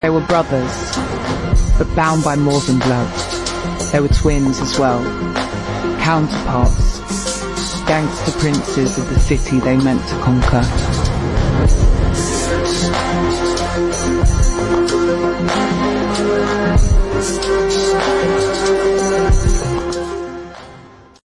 They were brothers, but bound by more than blood. They were twins as well, counterparts, gangster princes of the city they meant to conquer.